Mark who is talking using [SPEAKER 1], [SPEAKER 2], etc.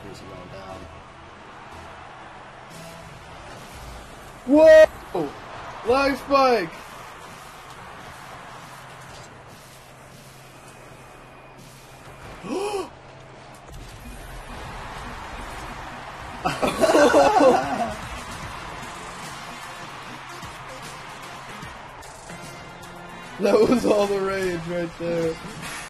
[SPEAKER 1] He's going down. Whoa! Live spike! That was all the rage right there.